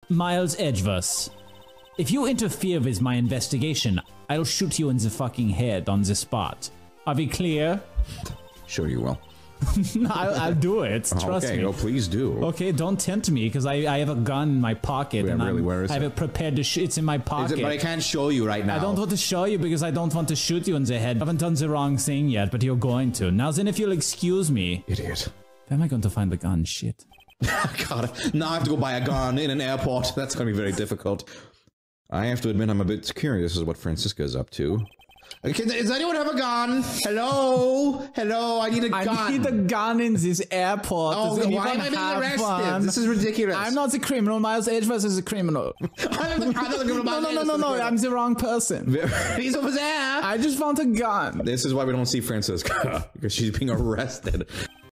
Miles Edgeworth, if you interfere with my investigation, I'll shoot you in the fucking head on the spot. Are we clear? Sure you will. I'll do it. Trust me. Okay, no, please do. Okay, don't tempt me because I have a gun in my pocket and where is I have it prepared to shoot. It's in my pocket. But I can't show you right now. I don't want to show you because I don't want to shoot you in the head. I haven't done the wrong thing yet, but you're going to. Now then, if you'll excuse me. Idiot. Where am I going to find the gun? Shit. God, now I have to go buy a gun in an airport. That's going to be very difficult. I have to admit I'm a bit curious as to what Franziska is up to. Does anyone have a gun? Hello? Hello, I need a gun. I need a gun in this airport. Oh, why am I being arrested? One? This is ridiculous. I'm not the criminal. Miles Edgeworth is a criminal. I'm not the criminal. No, I'm the wrong person. He's over there. I just want a gun. This is why we don't see Franziska, because she's being arrested.